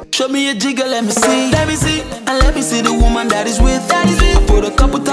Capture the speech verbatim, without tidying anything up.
Show me a jigger, let me see. Let me see. And let me see the woman that is with. That is with. I put a couple